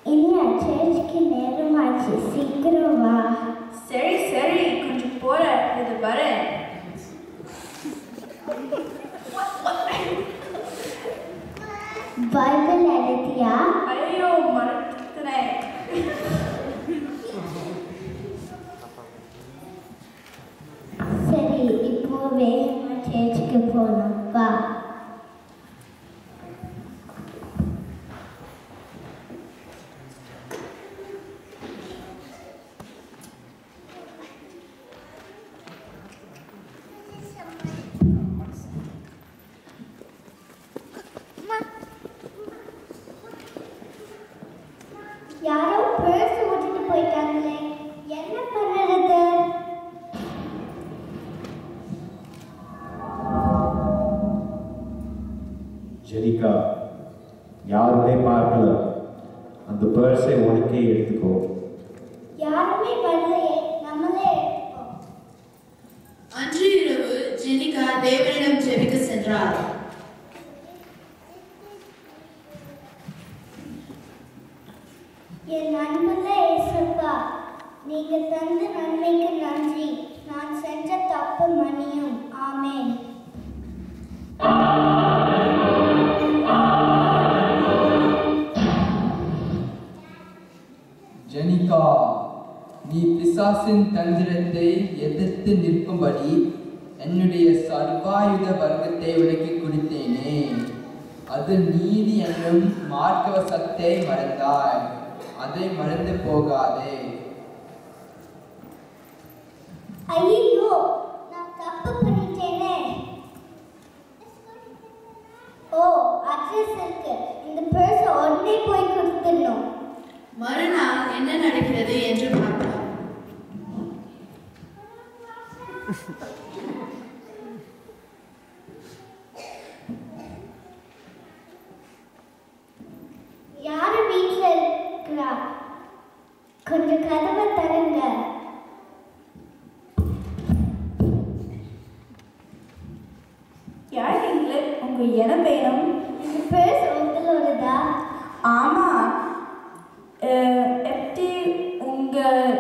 இல்லையா சர்ச்சுக்கு நேரமாச்சு, சீக்கிரம் வா. சரி சரி, கொஞ்சம் போற இது வரேன். பைபிள் எடுத்தியா? ஐயோ மறந்துட்டேன். சரி, இப்போ வேகமா சர்ச்சுக்கு போகணும், வா. யாரோ பர்ஸ் ஓட்டிட்டு போயிட்டாங்களே, என்ன பண்ணுறது? ஜெனிகா, யாருமே பார்க்கல, அந்த பர்ஸை உனக்கே எடுத்துக்கோ. யாருமே வரலையே, நம்மளே எடுத்துப்போம். அன்று இரவு ஜெனிகா தேவனிடம் ஜெபிக்க சென்றார். என் அன்புள்ள இயேசுப்பா, நீங்க தந்த நன்மைக்கு நன்றி. நான் செஞ்ச தப்பு மன்னியும். ஆமென். ஜெனிகா, நீ பிசாசின் தந்திரத்தை எதிர்த்து நிற்கும்படி என்னுடைய சர்வாயுத வர்க்கத்தை உனக்கு கொடுத்தேனே, அது நீதி என்னும் மார்க்கவசத்தை மறந்தாய். அதை மறந்து போகாதே. ஐயோ, நான் தப்பு பண்ணிட்டேனே. ஓ, அட்ரஸ் இருக்கு. இந்த பர்ஸ் உடனே போய் கொடுத்துடணும். மறுநாள் என்ன நடக்கிறது என்று பார்க்கலாம். யாரு வீட்ல இருக்கிறா? கொஞ்சம் கதவை தருங்க. யார் நீங்களே? உங்க இடம் வேணும்? இந்த பர்ஸ் உங்களோடதா? ஆமா. எப்படி உங்க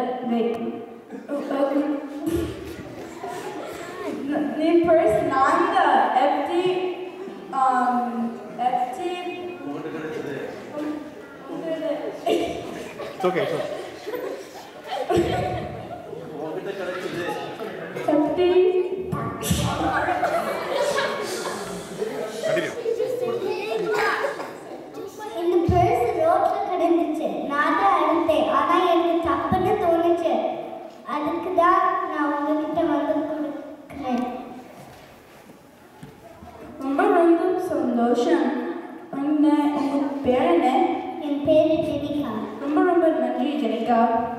நீ பர்ஸ் நாங்க எப்படி எப்படி It's okay, it's okay. எப்படி Continue. இந்த பர்ஸ் ரோட்ல கிடந்துச்சு. நான் தான் எடுத்தேன். ஆனா எனக்கு தப்புன்னு தோணுச்சு. அதுக்கு தான் நான் உங்ககிட்ட வந்து கொடுக்குறேன். ரொம்ப ரொம்ப சந்தோஷம். உங்க பேர் என்ன? என் பேரு ஜெனிகா. ரொம்ப ரொம்ப நன்றி ஜெனிகா.